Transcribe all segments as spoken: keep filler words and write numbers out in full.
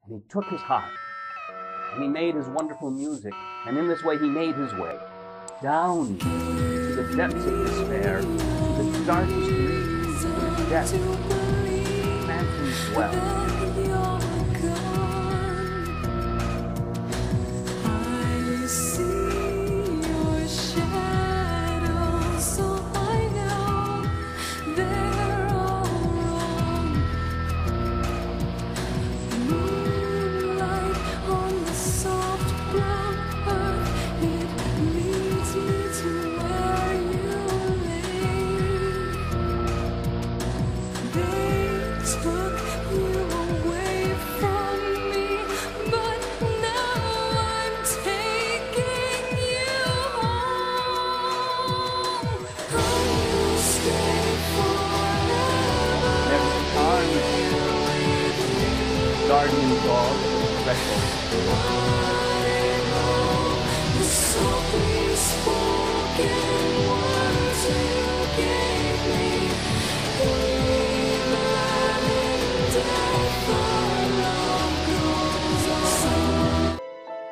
and he took his harp, and he made his wonderful music, and in this way he made his way down to the depths of despair, to the darkest regions where death phantoms dwell. Guardian dog, threshold. The softly spoken words you gave me, even in death our love goes on.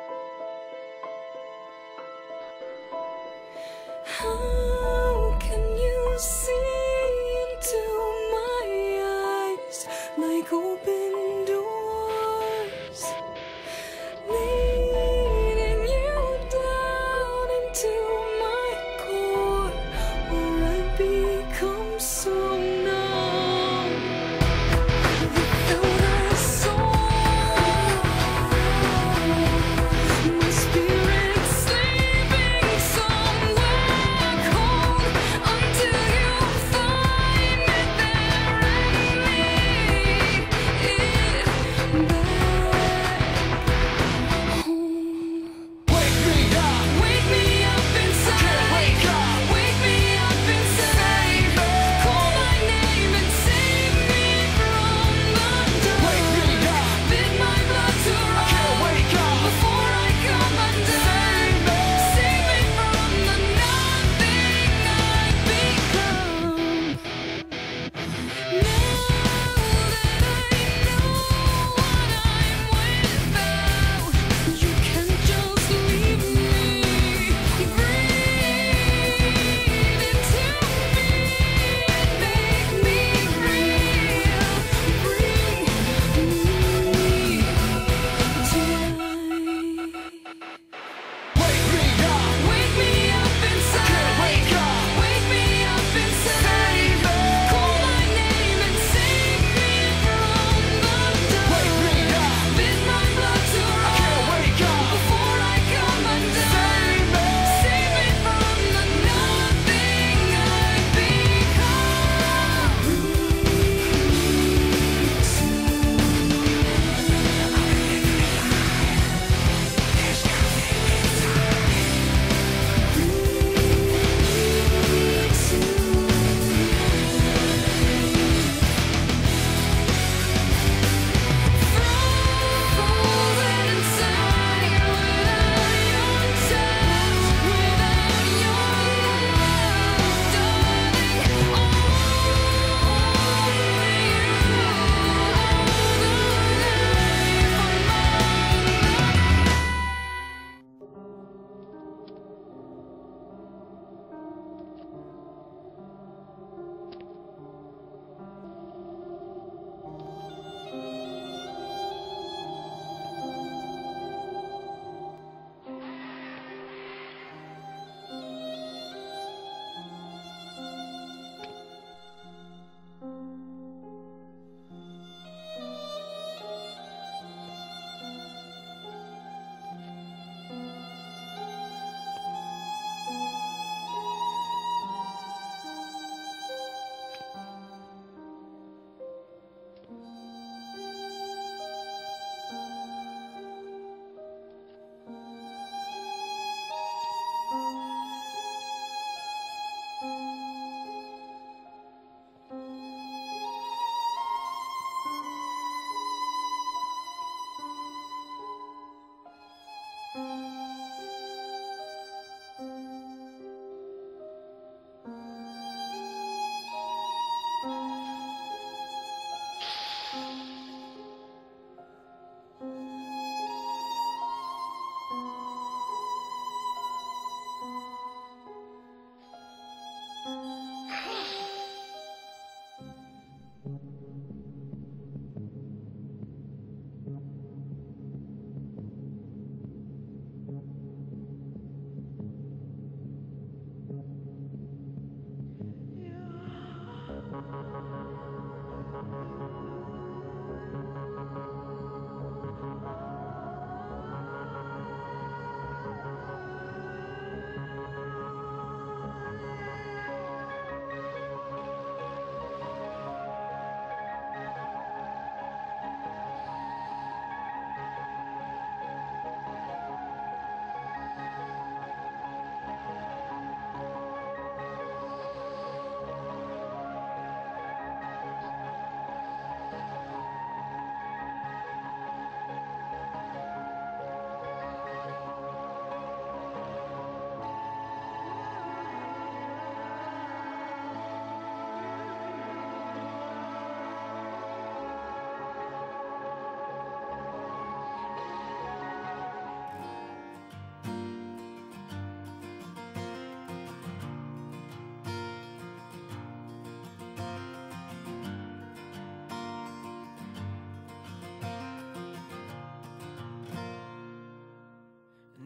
How can you see into my eyes like open doors? Leading you down into my core,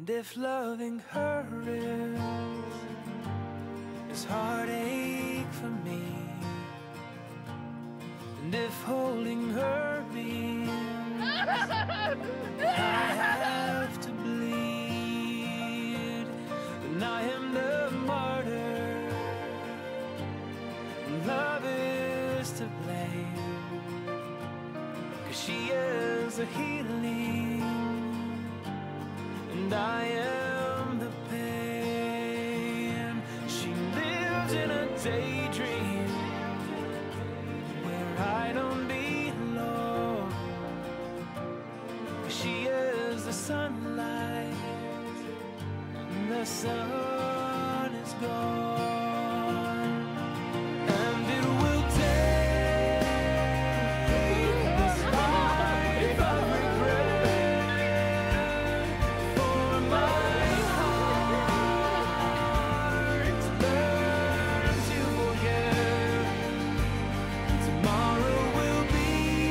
And if loving her is, is heartache for me, and if holding her means I have to bleed, then I am the martyr, and love is to blame, 'cause she is a healing, and I am the pain. She lives in a daydream where I don't belong. She is the sunlight, and the sun is gone, and it will take this life of regret for my heart to learn to forget. Tomorrow will be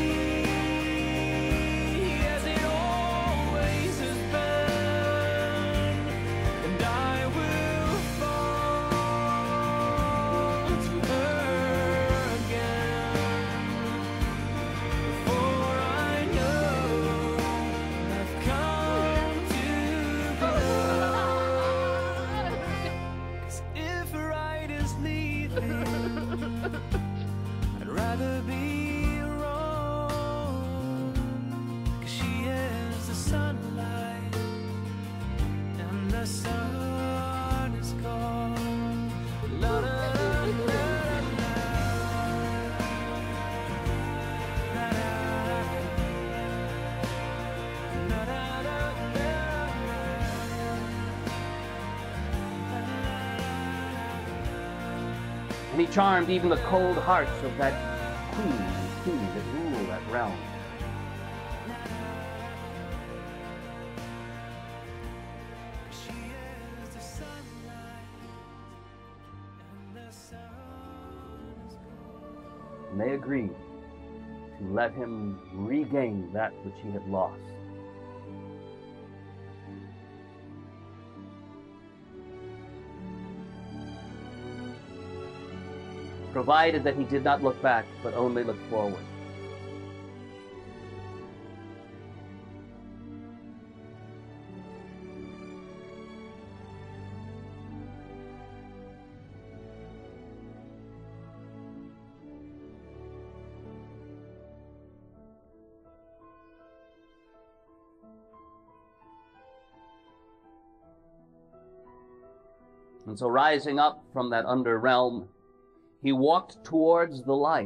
as it always has been, and I will fall to her again before I know I've come to belong. 'Cause if right is leaving, I'd rather be wrong. 'Cause she is the sunlight, and the sun is gone. La la la la la. La la la la la And he charmed even the cold hearts of that queen and king that rule that realm. She is the sunlight, and the sun is gone. And they agreed to let him regain that which he had lost. Provided that he did not look back, but only look forward. And so rising up from that under realm, he walked towards the light.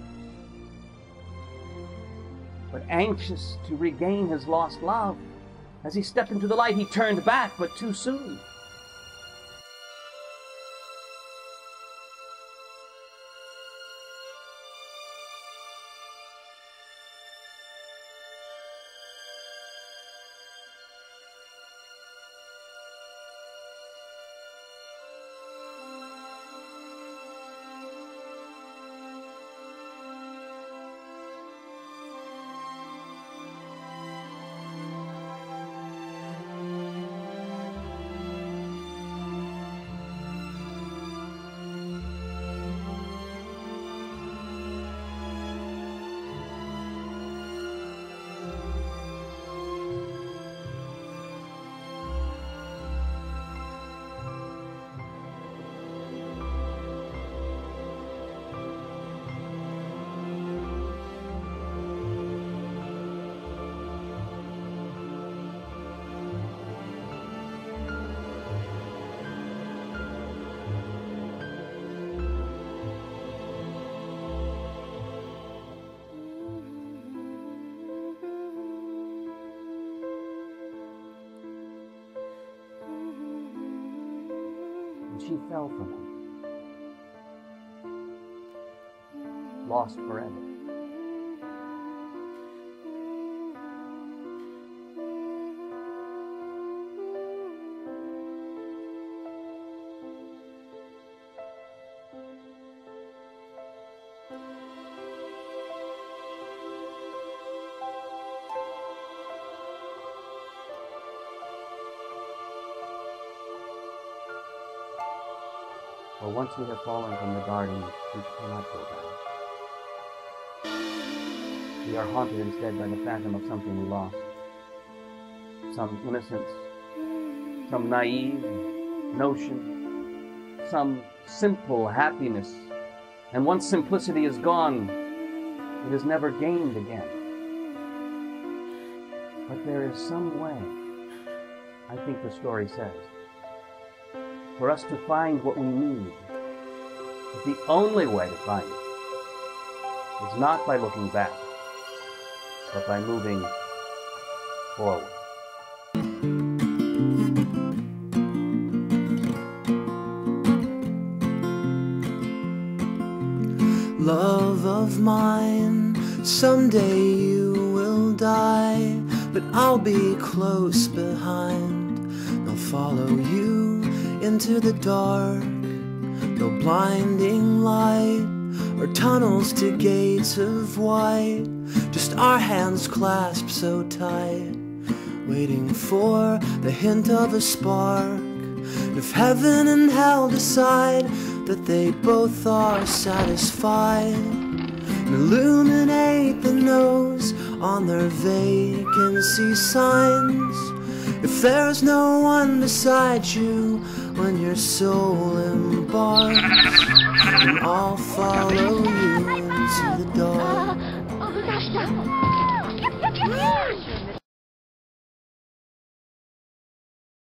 But anxious to regain his lost love, As he stepped into the light, he turned back, but too soon. She fell from him, lost forever. For once we have fallen from the garden, we cannot go back. We are haunted instead by the phantom of something we lost. Some innocence, some naive notion, some simple happiness. And once simplicity is gone, it is never gained again. But there is some way, I think the story says, for us to find what we need. But the only way to find it is not by looking back, but by moving forward. Love of mine, someday you will die, but I'll be close behind. I'll follow you into the dark, no blinding light or tunnels to gates of white, just our hands clasped so tight, waiting for the hint of a spark. If heaven and hell decide that they both are satisfied, and illuminate the nose on their vacancy signs. If there's no one beside you when your soul embarks, then I'll follow you into the dark.